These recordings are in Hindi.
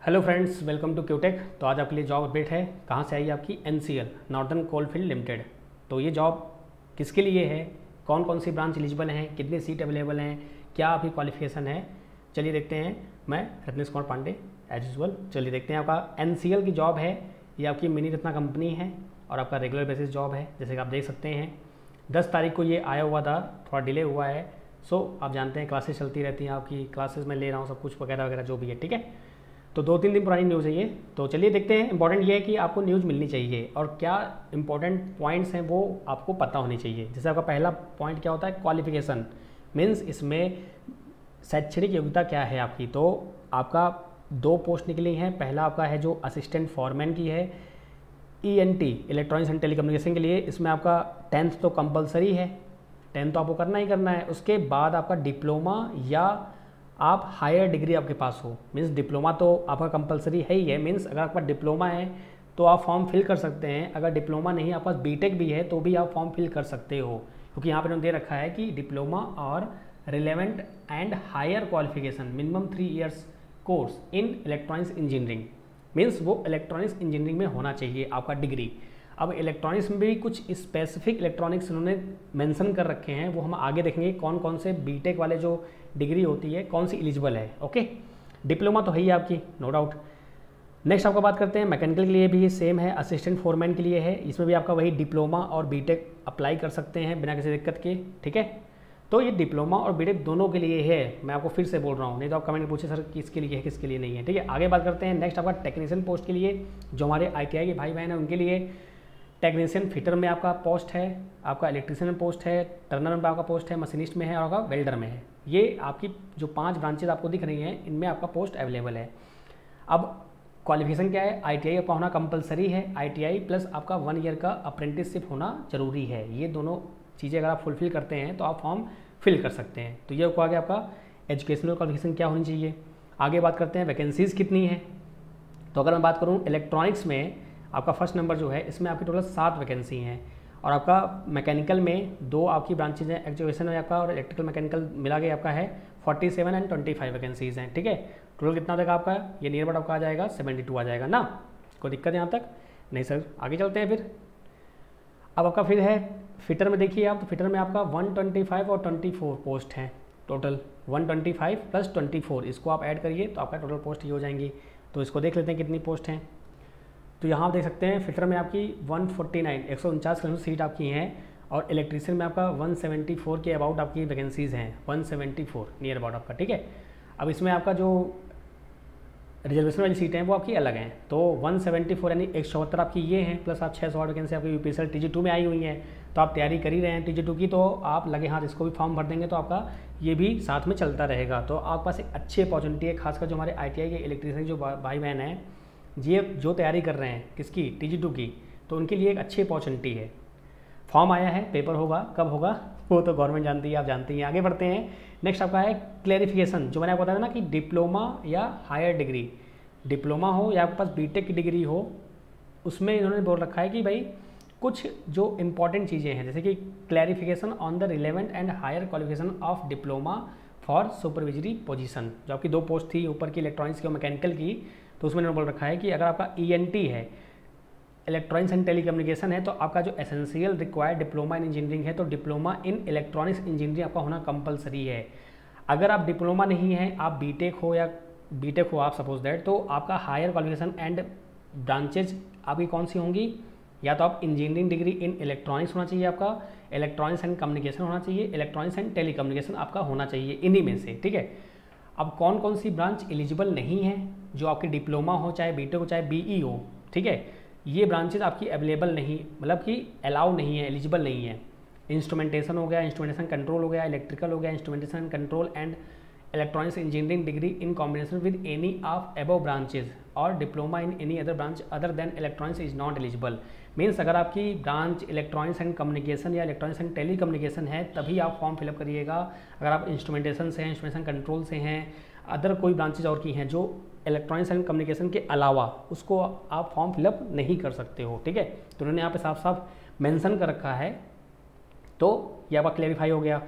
Hello friends, welcome to QTech. तो आज आपके लिए जॉब अपडेट है। कहाँ से आई आपकी? NCL, northern coalfield limited. तो ये जॉब किसके लिए है, कौन कौन सी ब्रांच एलिजिबल हैं, कितने सीट अवेलेबल हैं, क्या आपकी क्वालिफिकेशन है, चलिए देखते हैं। मैं रत्नेश कुमार पांडे एज यूजल। चलिए देखते हैं। आपका NCL की जॉब है, ये आपकी मिनी रत्ना कंपनी है और आपका रेगुलर बेसिस जॉब है। जैसे कि आप देख सकते हैं 10 तारीख को ये आया हुआ था, थोड़ा डिले हुआ है। आप जानते हैं क्लासेस चलती रहती हैं, आपकी क्लासेस में ले रहा हूँ सब कुछ वगैरह वगैरह जो भी है, ठीक है। तो 2-3 दिन पुरानी न्यूज़ है ये। तो चलिए देखते हैं। इंपॉर्टेंट ये है कि आपको न्यूज़ मिलनी चाहिए और क्या इंपॉर्टेंट पॉइंट्स हैं वो आपको पता होनी चाहिए। जैसे आपका पहला पॉइंट क्या होता है, क्वालिफिकेशन। मीन्स इसमें शैक्षणिक योग्यता क्या है आपकी। तो आपका 2 पोस्ट निकली हैं। पहला आपका है जो असिस्टेंट फॉरमैन की है, ENT, इलेक्ट्रॉनिक्स एंड टेलीकम्युनिकेशन के लिए। इसमें आपका 10th तो कंपलसरी है, 10th तो आपको करना ही करना है। उसके बाद आपका डिप्लोमा या आप हायर डिग्री आपके पास हो। मीन्स डिप्लोमा तो आपका कंपलसरी है ही है। मीन्स अगर आपका डिप्लोमा है तो आप फॉर्म फिल कर सकते हैं। अगर डिप्लोमा नहीं, आपके पास बीटेक भी है तो भी आप फॉर्म फिल कर सकते हो, क्योंकि यहाँ पर उन्होंने दे रखा है कि डिप्लोमा और relevant and higher qualification minimum 3 years course in electronics engineering. Means वो इलेक्ट्रॉनिक्स इंजीनियरिंग में होना चाहिए आपका डिग्री। अब इलेक्ट्रॉनिक्स में भी कुछ स्पेसिफिक इलेक्ट्रॉनिक्स उन्होंने मेंशन कर रखे हैं, वो हम आगे देखेंगे कौन कौन से बीटेक वाले जो डिग्री होती है कौन सी एलिजिबल है। ओके, डिप्लोमा तो है ही आपकी, नो डाउट। नेक्स्ट आपका बात करते हैं मैकेनिकल के लिए भी ये सेम है, असिस्टेंट फोरमैन के लिए है। इसमें भी आपका वही डिप्लोमा और बीटेक अप्लाई कर सकते हैं बिना किसी दिक्कत के, ठीक है। तो ये डिप्लोमा और बीटेक दोनों के लिए है, मैं आपको फिर से बोल रहा हूँ, नहीं तो आप कमेंट में पूछे सर किसके लिए है किसके लिए नहीं है, ठीक है। आगे बात करते हैं। नेक्स्ट आपका टेक्नीशियन पोस्ट के लिए, जो हमारे ITI के भाई बहन हैं उनके लिए टेक्नीशियन फिटर में आपका पोस्ट है, आपका इलेक्ट्रीशियन में पोस्ट है, टर्नर में आपका पोस्ट है, मशीनिस्ट में है और आपका वेल्डर में है। ये आपकी जो 5 ब्रांचेज आपको दिख रही हैं इनमें आपका पोस्ट अवेलेबल है। अब क्वालिफिकेशन क्या है, ITI आपका होना कंपलसरी है। ITI प्लस आपका 1 ईयर का अप्रेंटिसशिप होना जरूरी है। ये दोनों चीज़ें अगर आप फुलफिल करते हैं तो आप फॉर्म फिल कर सकते हैं। तो ये को आगे आपका एजुकेशनल क्वालिफिकेशन क्या होनी चाहिए। आगे बात करते हैं वैकेंसीज़ कितनी है। तो अगर मैं बात करूँ इलेक्ट्रॉनिक्स में, आपका फर्स्ट नंबर जो है इसमें आपकी टोटल 7 वैकेंसी हैं और आपका मैकेनिकल में 2 आपकी ब्रांचेज हैं, एक्चुएशन में आपका और इलेक्ट्रिकल मैकेनिकल मिला के आपका है 47 एंड 25 वैकेंसीज़ हैं, ठीक है। टोटल कितना देगा आपका, ये नियर अबाउट आपका आ जाएगा 72 आ जाएगा ना। कोई दिक्कत यहाँ तक नहीं सर। आगे चलते हैं फिर। अब आपका फिर है फिटर में, देखिए आप, तो फिटर में आपका 125 और 24 पोस्ट हैं टोटल। 125 प्लस 24 इसको आप ऐड करिए तो आपका टोटल पोस्ट ये हो जाएंगी। तो इसको देख लेते हैं कितनी पोस्ट हैं। तो यहाँ आप देख सकते हैं फिटर में आपकी 149 149 सीट आपकी हैं और इलेक्ट्रीशियन में आपका 174 के अबाउट आपकी वैकेंसीज़ हैं, 174 नियर अबाउट आपका, ठीक है। अब इसमें आपका जो रिजर्वेशन वाली सीटें हैं वो आपकी अलग हैं। तो 174 यानी 174 आपकी ये हैं, प्लस आप 600 वैकेंसी आपकी UPSL TG2 में आई हुई हैं। तो आप तैयारी कर ही रहे हैं TG2 की, तो आप लगे हाथ इसको भी फॉर्म भर देंगे तो आपका ये भी साथ में चलता रहेगा। तो आपके पास एक अच्छी अपॉर्चुनिटी है, खासकर जो हमारे ITI के इलेक्ट्रीशियन जो भाई बहन हैं ये जो तैयारी कर रहे हैं किसकी, TG2 की, तो उनके लिए एक अच्छी अपॉर्चुनिटी है। फॉर्म आया है, पेपर होगा, कब होगा वो तो गवर्नमेंट जानती है, आप जानती हैं। आगे बढ़ते हैं। नेक्स्ट आपका है क्लैरिफिकेशन, जो मैंने आपको बताया ना कि डिप्लोमा या हायर डिग्री, डिप्लोमा हो या आपके पास बीटेक की डिग्री हो, उसमें इन्होंने बोल रखा है कि भाई कुछ जो इंपॉर्टेंट चीज़ें हैं, जैसे कि clarification on the relevant and higher qualification of diploma for supervisory position. जो आपकी 2 पोस्ट थी ऊपर की, इलेक्ट्रॉनिक्स की और मैकेनिकल की, तो उसमें इन्होंने बोल रखा है कि अगर आपका ENT है, इलेक्ट्रॉनिक्स एंड टेलीकम्युनिकेशन है, तो आपका जो essential required diploma in engineering है, तो डिप्लोमा इन इलेक्ट्रॉनिक्स इंजीनियरिंग आपका होना कंपलसरी है। अगर आप डिप्लोमा नहीं है, आप बीटेक हो या बीटेक हो आप सपोज दैट, तो आपका हायर क्वालिफिकेशन एंड ब्रांचेज आपकी कौन सी होंगी, या तो आप इंजीनियरिंग डिग्री इन इलेक्ट्रॉनिक्स होना चाहिए आपका, इलेक्ट्रॉनिक्स एंड कम्युनिकेशन होना चाहिए, इलेक्ट्रॉनिक्स एंड टेलीकम्युनिकेशन आपका होना चाहिए, इन्हीं में से, ठीक है। अब कौन कौन सी ब्रांच एलिजिबल नहीं है, जो आपकी डिप्लोमा हो, चाहे बीटेक हो, चाहे BE हो, ठीक है, ये ब्रांचेज आपकी अवेलेबल नहीं, मतलब कि अलाउ नहीं है, एलिजिबल नहीं है। इंस्ट्रूमेंटेशन हो गया, इंस्ट्रूमेंटेशन कंट्रोल हो गया, इलेक्ट्रिकल हो गया, instrumentation control and electronics engineering degree in combination with any of above branches और diploma in any other branch other than electronics is not eligible. Means अगर आपकी ब्रांच इलेक्ट्रॉनिक्स एंड कम्युनिकेशन या इलेक्ट्रॉनिक्स एंड टेली कम्युनिकेशन है तभी आप फॉर्म फिलअप करिएगा। अगर आप इंस्ट्रूमेंटेशन से हैं, इंस्ट्रूमेंटेशन कंट्रोल से हैं, अदर कोई ब्रांचेज और की हैं जो इलेक्ट्रॉनिक्स एंड कम्युनिकेशन के अलावा, उसको आप फॉर्म फिलअप नहीं कर सकते हो, ठीक है। तो उन्होंने यहाँ पे साफ साफ मेंशन कर रखा है। तो ये आपका क्लेरिफाई हो गया।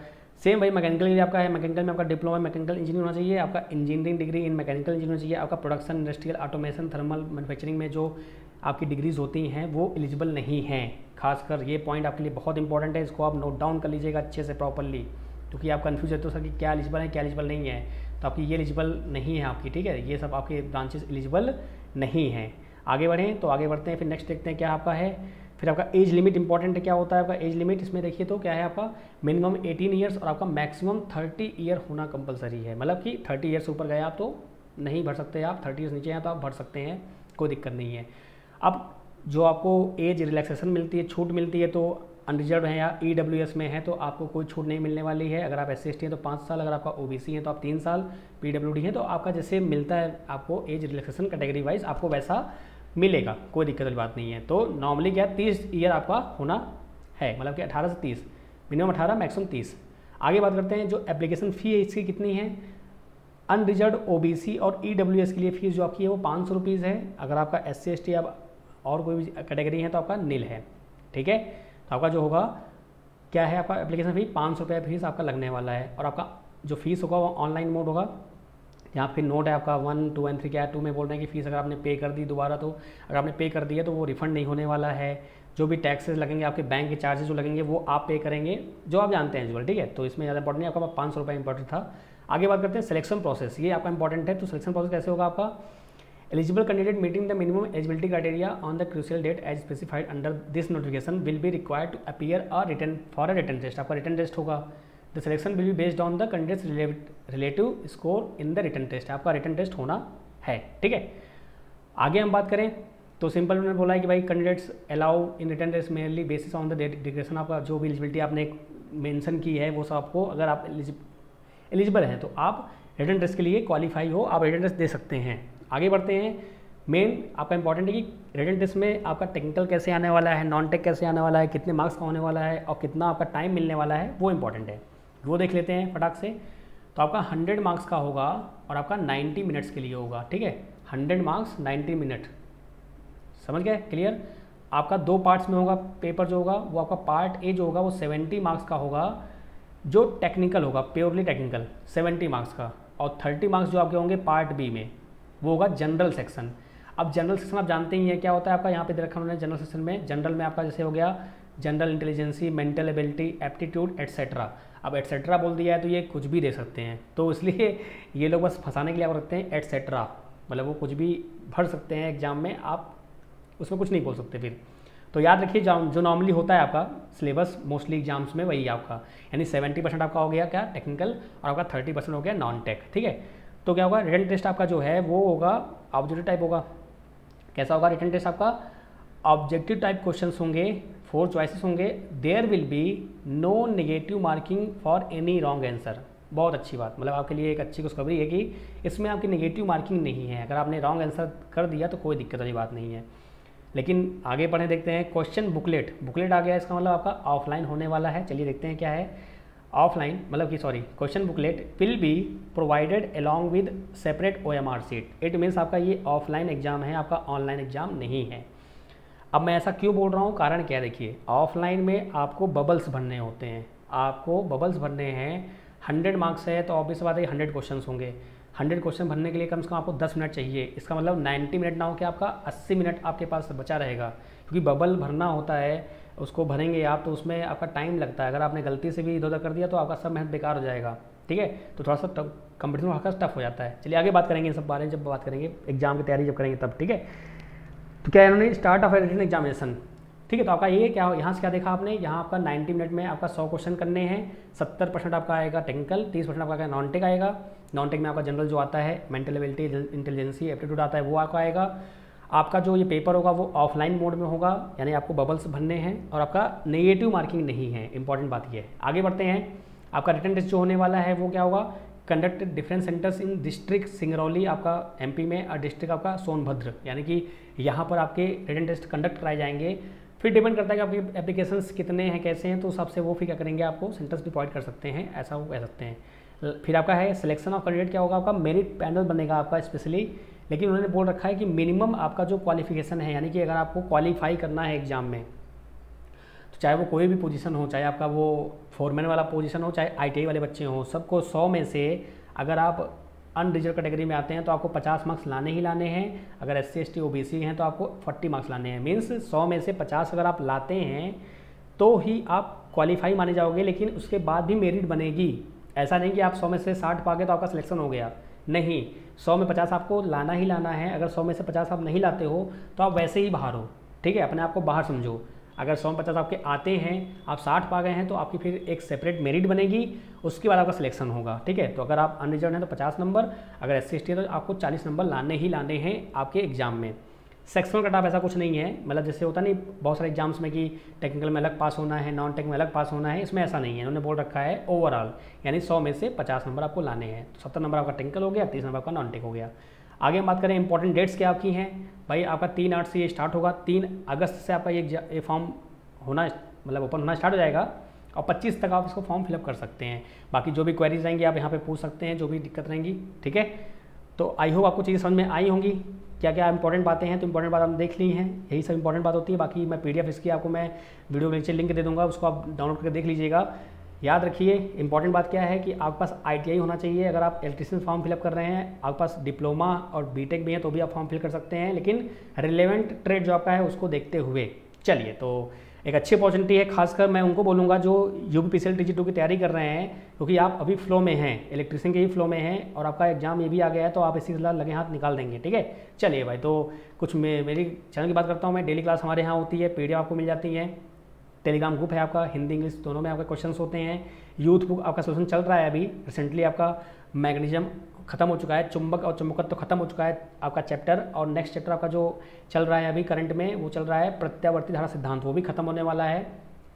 सेम भाई मैकेनिकल के लिए आपका है, मैकेनिकल में आपका डिप्लोमा मैकेनिकल इंजीनियर होना चाहिए, आपका engineering degree in mechanical engineer होना चाहिए, आपका production industrial automation thermal manufacturing में जो आपकी डिग्रीज होती हैं वो एलिजिबल नहीं हैं। खासकर ये पॉइंट आपके लिए बहुत इंपॉर्टेंट है, इसको आप नोट डाउन कर लीजिएगा अच्छे से प्रॉपरली, क्योंकि आप कन्फ्यूज रहते हो सर कि क्या एलिजिबल है क्या एलिजिबल नहीं है। तो आपकी ये एलिजिबल नहीं है आपकी, ठीक है, ये सब आपके ब्रांचेस एलिजिबल नहीं हैं। आगे बढ़ें तो आगे बढ़ते हैं, फिर नेक्स्ट देखते हैं क्या आपका है। फिर आपका एज लिमिट इंपॉर्टेंट है, क्या होता है आपका एज लिमिट, इसमें देखिए तो क्या है आपका मिनिमम 18 ईयर्स और आपका मैक्सिमम 30 ईयर होना कंपलसरी है। मतलब कि 30 ईयर से ऊपर गए आप तो नहीं भर सकते, आप 30 ईयर्स नीचे हैं तो आप भर सकते हैं, कोई दिक्कत नहीं है। अब जो आपको एज रिलैक्सेशन मिलती है, छूट मिलती है, तो अनरिजर्व है या EWS में है तो आपको कोई छूट नहीं मिलने वाली है। अगर आप SC/ST हैं तो 5 साल, अगर आपका OBC है तो आप 3 साल, PWD है तो आपका जैसे मिलता है आपको एज रिलैक्सेशन कैटेगरी वाइज आपको वैसा मिलेगा, कोई दिक्कत वाली बात नहीं है। तो नॉर्मली क्या 30 ईयर आपका होना है, मतलब कि 18 से 30, मिनिमम 18 मैक्सिमम 30। आगे बात करते हैं जो एप्लीकेशन फ़ी है इसकी कितनी है। अनरिजर्व OBC और EWS के लिए फीस जो आपकी है वो 500 रुपीज़ है। अगर आपका SC/ST या और कोई भी कैटेगरी है तो आपका नील है, ठीक है। तो आपका जो होगा क्या है, आपका एप्लीकेशन फ़ी 500 रुपये फीस आपका लगने वाला है। और आपका जो फीस होगा वो ऑनलाइन मोड होगा। यहाँ फिर नोट है आपका 1, 2 और 3, क्या 2 में बोल रहे हैं कि फ़ीस अगर आपने पे कर दी दोबारा, तो अगर आपने पे कर दी है तो वो रिफंड नहीं होने वाला है। जो भी टैक्सेस लगेंगे, आपके बैंक के चार्जेस जो लगेंगे वो आप पे करेंगे, जो आप जानते हैं एलिजिबल, ठीक है। तो इसमें ज़्यादा इंपॉर्टेंट नहीं, आपका 500 रुपये इंपॉर्टेंट था। आगे बात करते हैं सिलेक्शन प्रोसेस, ये आपका इंपॉर्टेंट है। तो सिलेक्शन प्रोसेस कैसे होगा आपका, eligible candidate meeting the minimum eligibility criteria on the crucial date as specified under this notification will be required to appear a written for a written test. आपका रिटन टेस्ट होगा। The selection will be based on the candidates relative score in the written test. आपका रिटन टेस्ट होना है, ठीक है। आगे हम बात करें तो सिंपल उन्होंने बोला है कि भाई candidates allow in written test mainly basis on the declaration. आपका जो भी एलिजिबिलिटी आपने मेंशन की है वो सब आपको, अगर आप एलिजिबल हैं तो आप रिटन टेस्ट के लिए क्वालिफाई हो, आप रिटन टेस्ट दे सकते हैं। आगे बढ़ते हैं, मेन आपका इंपॉर्टेंट है कि रिटन टेस्ट में आपका टेक्निकल कैसे आने वाला है, नॉन टेक कैसे आने वाला है, कितने मार्क्स का होने वाला है और कितना आपका टाइम मिलने वाला है, वो इंपॉर्टेंट है। वो देख लेते हैं फटाक से। तो आपका 100 मार्क्स का होगा और आपका 90 मिनट्स के लिए होगा, ठीक है। 100 मार्क्स 90 मिनट, समझ गए, क्लियर। आपका 2 पार्ट्स में होगा पेपर जो होगा वो आपका पार्ट ए जो होगा वो 70 मार्क्स का होगा, जो टेक्निकल होगा, प्योरली टेक्निकल 70 मार्क्स का। और 30 मार्क्स जो आपके होंगे पार्ट बी में, वो होगा जनरल सेक्शन। अब जनरल सेक्शन आप जानते ही हैं क्या होता है आपका, यहाँ पे दे रखा उन्होंने जनरल सेक्शन में। जनरल में आपका जैसे हो गया general intelligence, mental ability, aptitude etcetera. अब एट्सेट्रा बोल दिया है तो ये कुछ भी दे सकते हैं, तो इसलिए ये लोग बस फंसाने के लिए आप रखते हैं एट्सेट्रा, मतलब वो कुछ भी भर सकते हैं एग्जाम में, आप उसमें कुछ नहीं बोल सकते फिर। तो याद रखिए जो नॉर्मली होता है आपका सिलेबस मोस्टली एग्जाम्स में वही आपका, यानी 70% आपका हो गया क्या टेक्निकल और आपका 30% हो गया नॉन टेक, ठीक है। तो क्या होगा, रिटन टेस्ट आपका जो है वो होगा ऑब्जेक्टिव टाइप होगा। कैसा होगा रिटन टेस्ट आपका, ऑब्जेक्टिव टाइप क्वेश्चंस होंगे, 4 चॉइसेस होंगे, there will be no negative marking for any wrong answer. बहुत अच्छी बात, मतलब आपके लिए एक अच्छी खुशखबरी है कि इसमें आपकी नेगेटिव मार्किंग नहीं है। अगर आपने रॉन्ग आंसर कर दिया तो कोई दिक्कत वाली बात नहीं है। लेकिन आगे पढ़े देखते हैं, क्वेश्चन बुकलेट आ गया, इसका मतलब आपका ऑफलाइन होने वाला है। चलिए देखते हैं क्या है ऑफलाइन, मतलब कि sorry question booklet will be provided along with separate OMR sheet. It means आपका ये ऑफलाइन एग्जाम है, आपका ऑनलाइन एग्जाम नहीं है। अब मैं ऐसा क्यों बोल रहा हूँ, कारण क्या है, देखिए ऑफलाइन में आपको बबल्स भरने होते हैं, आपको बबल्स भरने हैं। 100 मार्क्स है तो ऑब्वियस बात है 100 क्वेश्चन होंगे। 100 क्वेश्चन भरने के लिए कम से कम आपको 10 मिनट चाहिए। इसका मतलब 90 मिनट ना हो कि आपका 80 मिनट आपके पास बचा रहेगा, क्योंकि बबल भरना होता है, उसको भरेंगे आप तो उसमें आपका टाइम लगता है। अगर आपने गलती से भी इधर उधर कर दिया तो आपका सब मेहनत बेकार हो जाएगा, ठीक है। तो थोड़ा सा कंपटीशन हल्का टफ हो जाता है। चलिए आगे बात करेंगे इन सब बारे में, जब बात करेंगे एग्जाम की तैयारी जब करेंगे तब, ठीक है। तो क्या इन्होंने स्टार्ट ऑफ रिटन एग्जामिनेशन, ठीक है। तो आपका ये क्या, यहाँ से क्या देखा आपने, यहाँ आपका 90 मिनट में आपका 100 क्वेश्चन करने हैं। 70% आपका आएगा टेक्निकल, 30% आपका नॉन टेक आएगा। नॉन टेक में आपका जनरल जो आता है, मेंटल एबिलिटी, इंटेलिजेंसी, एप्टीट्यूड आता है, वो आपका आएगा। आपका जो ये पेपर होगा वो ऑफलाइन मोड में होगा, यानी आपको बबल्स भरने हैं और आपका नेगेटिव मार्किंग नहीं है। इंपॉर्टेंट बात ये है। आगे बढ़ते हैं, आपका रिटन टेस्ट जो होने वाला है वो क्या होगा, conduct different centres in district Singrauli आपका MP में और डिस्ट्रिक्ट आपका सोनभद्र, यानी कि यहाँ पर आपके रिटन टेस्ट कंडक्ट कराए जाएंगे। फिर डिपेंड करता है कि आपके एप्लीकेशंस कितने हैं, कैसे हैं, तो उस हिसाब से वो फिर क्या करेंगे, आपको सेंटर्स भी प्रोवाइड कर सकते हैं, ऐसा वो कह सकते हैं। फिर आपका है सिलेक्शन ऑफ कैंडिडेट, क्या होगा आपका मेरिट पैनल बनेगा आपका स्पेशली, लेकिन उन्होंने बोल रखा है कि मिनिमम आपका जो क्वालिफिकेशन है, यानी कि अगर आपको क्वालिफाई करना है एग्जाम में तो चाहे वो कोई भी पोजीशन हो, चाहे आपका वो फोरमैन वाला पोजीशन हो, चाहे ITI वाले बच्चे हों, सबको 100 में से अगर आप अनरिजर्व कैटेगरी में आते हैं तो आपको 50 मार्क्स लाने ही लाने हैं। अगर SC ST OBC हैं तो आपको 40 मार्क्स लाने हैं। मीन्स 100 में से 50 अगर आप लाते हैं तो ही आप क्वालिफाई माने जाओगे, लेकिन उसके बाद भी मेरिट बनेगी। ऐसा नहीं कि आप 100 में से 60 पा गए तो आपका सिलेक्शन हो गया, नहीं, 100 में 50 आपको लाना ही लाना है। अगर 100 में से 50 आप नहीं लाते हो तो आप वैसे ही बाहर हो, ठीक है, अपने आप को बाहर समझो। अगर 100 में 50 आपके आते हैं, आप 60 पा गए हैं तो आपकी फिर एक सेपरेट मेरिट बनेगी, उसके बाद आपका सिलेक्शन होगा, ठीक है। तो अगर आप अनरिजर्व हैं तो 50 नंबर, अगर SC ST है तो आपको 40 नंबर लाने ही लाने हैं आपके एग्जाम में। सेक्शनल कट ऑफ ऐसा कुछ नहीं है, मतलब जैसे होता नहीं बहुत सारे एग्जाम्स में कि टेक्निकल में अलग पास होना है, नॉन टेक में अलग पास होना है, इसमें ऐसा नहीं है। इन्होंने बोल रखा है ओवरऑल, यानी 100 में से 50 नंबर आपको लाने हैं। तो 70 नंबर आपका टेक्निकल हो गया, 30 नंबर आपका नॉन टेक हो गया। आगे हम बात करें इंपॉर्टेंट डेट्स क्या आपकी हैं। भाई आपका 3/8 से ये स्टार्ट होगा, 3 अगस्त से आपका ये फॉर्म होना, मतलब ओपन होना स्टार्ट हो जाएगा और 25 तक आप इसको फॉर्म फिलअप कर सकते हैं। बाकी जो भी क्वेरीज रहेंगी आप यहाँ पे पूछ सकते हैं, जो भी दिक्कत रहेंगी, ठीक है। तो आई होप आपको चीज़ें समझ में आई होंगी, क्या क्या इंपॉर्टेंट बातें हैं। तो इंपॉर्टेंट बात आपने देख ली हैं, यही सब इंपॉर्टेंट बात होती है। बाकी मैं PDF इसकी आपको मैं वीडियो के नीचे लिंक दे दूँगा, उसको आप डाउनलोड करके देख लीजिएगा। याद रखिए इंपॉर्टेंट बात क्या है कि आपके पास ITI होना चाहिए। अगर आप इलेक्ट्रीशियन फॉर्म फिलअप कर रहे हैं, आपके पास डिप्लोमा और BTech भी है तो भी आप फॉर्म फिल कर सकते हैं, लेकिन रिलेवेंट ट्रेड जो आपका है उसको देखते हुए। चलिए, तो एक अच्छी अपॉर्चुनिटी है, खासकर मैं उनको बोलूँगा जो UPPCL TG2 की तैयारी कर रहे हैं, क्योंकि आप अभी फ्लो में हैं, इलेक्ट्रीशियन के ही फ्लो में हैं और आपका एग्जाम ये भी आ गया है, तो आप इसी के लगे हाथ निकाल देंगे, ठीक है। चलिए भाई, तो कुछ मेरी चैनल की बात करता हूँ मैं। डेली क्लास हमारे यहाँ होती है, PDF आपको मिल जाती है, टेलीग्राम ग्रुप है आपका, हिंदी इंग्लिश दोनों में आपके क्वेश्चंस होते हैं। यूथ बुक आपका सोल्यूशन चल रहा है अभी रिसेंटली, आपका मैग्नीशियम खत्म हो चुका है, चुंबक और चुंबकत्व तो खत्म हो चुका है आपका चैप्टर, और नेक्स्ट चैप्टर आपका जो चल रहा है अभी करंट में वो चल रहा है प्रत्यावर्ती धारा सिद्धांत, वो भी खत्म होने वाला है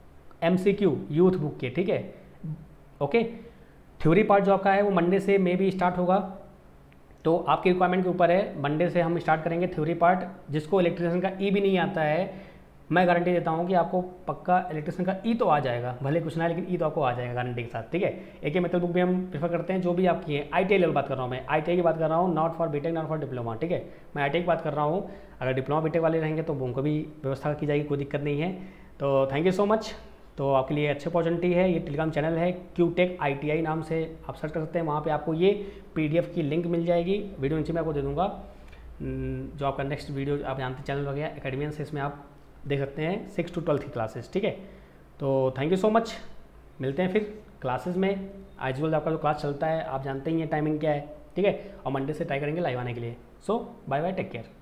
MCQ यूथ बुक के, ठीक है, ओके। थ्योरी पार्ट जो आपका है वो मंडे से मे भी स्टार्ट होगा, तो आपकी रिक्वायरमेंट के ऊपर है। मंडे से हम स्टार्ट करेंगे थ्योरी पार्ट। जिसको इलेक्ट्रिशियन का भी नहीं आता है, मैं गारंटी देता हूँ कि आपको पक्का इलेक्ट्रिशियन का तो आ जाएगा, भले कुछ ना है लेकिन तो आपको आ जाएगा गारंटी के साथ, ठीक है। AK मेथड बुक भी हम प्रेफर करते हैं, जो भी आपकी है। ITI लेवल बात कर रहा हूँ मैं, ITI की बात कर रहा हूँ, not for BTech, not for diploma, ठीक है। मैं ITI की बात कर रहा हूँ। अगर डिप्लोमा BTech वाले रहेंगे तो उनको भी व्यवस्था की जाएगी, कोई दिक्कत नहीं है। तो थैंक यू सो मच। तो आपके लिए अच्छी अपॉर्चुनिटी है, ये टेलीग्राम चैनल है QTech ITI नाम से आप सर्च कर सकते हैं, वहाँ पर आपको ये PDF की लिंक मिल जाएगी, वीडियो नीचे मैं आपको दे दूँगा। जो आपका नेक्स्ट वीडियो आप जानते चैनल वगैरह एकेडमियन से, इसमें आप देख सकते हैं 6 to 12 की क्लासेस, ठीक है। तो थैंक यू सो मच, मिलते हैं फिर क्लासेस में। एज वेल आपका जो क्लास चलता है आप जानते ही हैं टाइमिंग क्या है, ठीक है। और मंडे से ट्राई करेंगे लाइव आने के लिए। So bye bye, take care.